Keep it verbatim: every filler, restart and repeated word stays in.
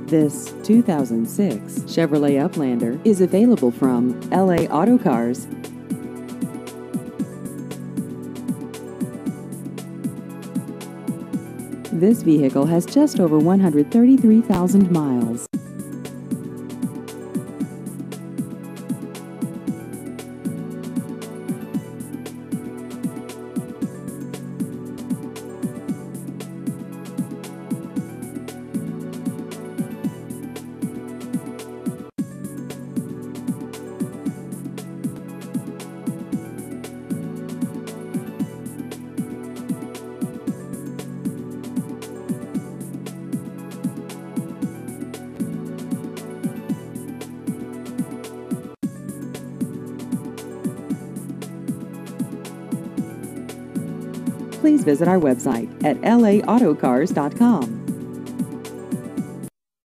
This two thousand six Chevrolet Uplander is available from L A Auto Cars. This vehicle has just over one hundred thirty-three thousand miles. Please visit our website at L A auto cars dot com.